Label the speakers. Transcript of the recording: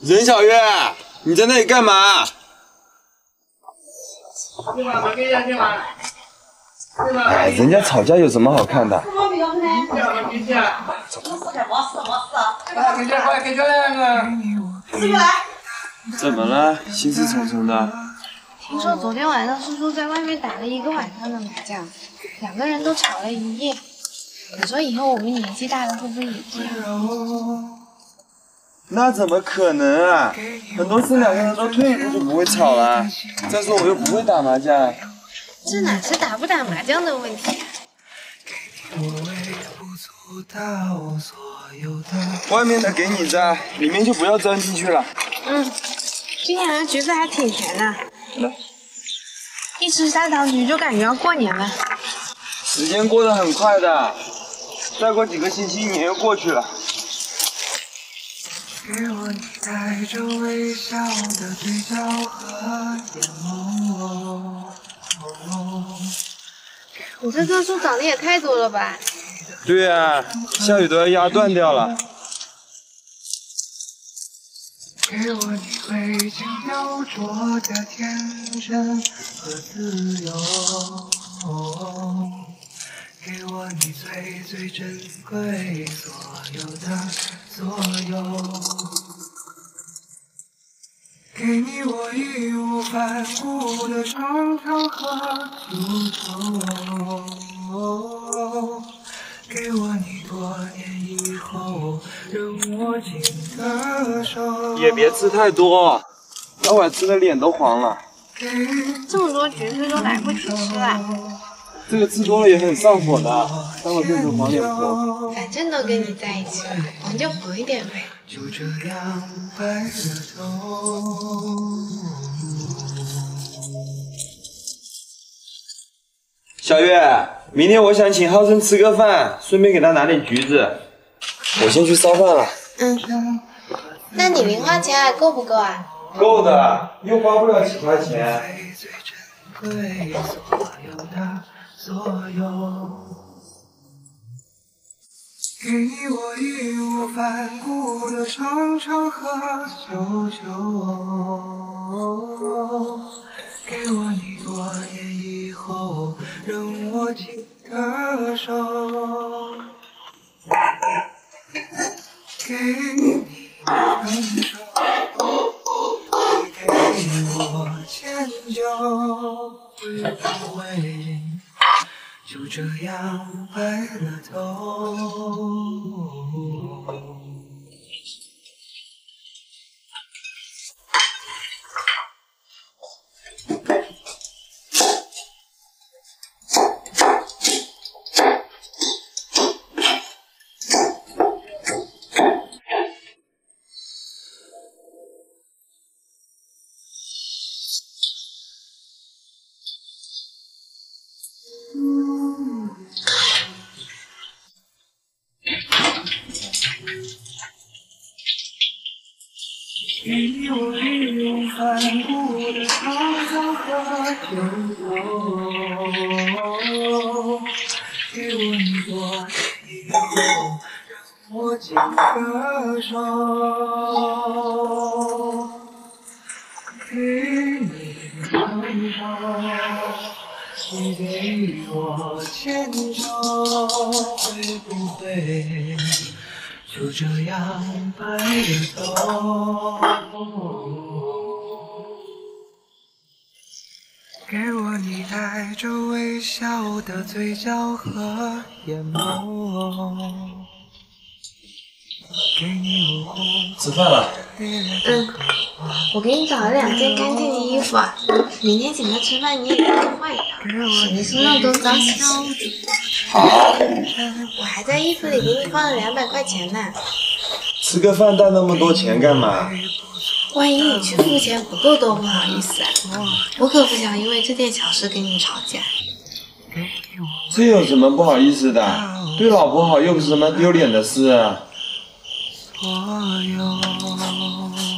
Speaker 1: 任小月，你在那里干嘛？哎，人家吵架有什么好看的？怎么了？心事重重的。
Speaker 2: 听说昨天晚上叔叔在外面打了1个晚上的麻将，2个人都吵了一夜。你说以后我们年纪大了会不会也这样？
Speaker 1: 那怎么可能啊？很多事2个人都退一步就不会吵了。再说我又不会打麻将。
Speaker 2: 这哪是打不打麻将的问题啊？
Speaker 1: 外面的给你摘，里面就不要钻进去了。
Speaker 2: 今年的橘子还挺甜的，一吃砂糖橘就感觉要过年了。
Speaker 1: 时间过得很快的，再过几个星期年又过去了。给我你带着微笑的嘴角和眼眸。
Speaker 2: 你这棵树长得也太多了吧？
Speaker 1: 对啊，下雨都要压断掉了。给我你会心雕琢的天真和自由，给我你最最珍贵所有的所有，给你我义无反顾的长长和诉求，给我你多年以后仍握紧的手。也别吃太多，待会儿吃的脸都黄了。
Speaker 2: 这么多橘子都来不及吃了。
Speaker 1: 这个吃多了也很上火的，待会儿变成黄脸婆。
Speaker 2: 反正都跟你在一起了，黄就黄一点呗。
Speaker 1: 就这样白了头。小月，明天我想请浩生吃个饭，顺便给他拿点橘子。我先去烧饭了。
Speaker 2: 那你零花钱还够不够啊？
Speaker 1: 够的，又花不了几块钱。给你我义无反顾的长长和久久，给我你多年以后仍握紧的手，给你成熟，给我迁就，会不会就这样白了头？给你我义无反顾的长长和久久，给我你多年以后让我紧的手，给你成熟，你给我牵手，会不会就这样白了头？给我你带着微笑的嘴角和眼眸，给你我吃饭了。
Speaker 2: 我给你找了2件干净的衣服啊，明天请他吃饭你也给他换一套，省得身上都脏兮兮。
Speaker 1: 好。
Speaker 2: 我还在衣服里给你放了200块钱呢。
Speaker 1: 吃个饭带那么多钱干嘛？
Speaker 2: 万一你去付钱不够多不好意思啊，我可不想因为这点小事跟你吵架。
Speaker 1: 这有什么不好意思的？对老婆好又不是什么丢脸的事啊。所有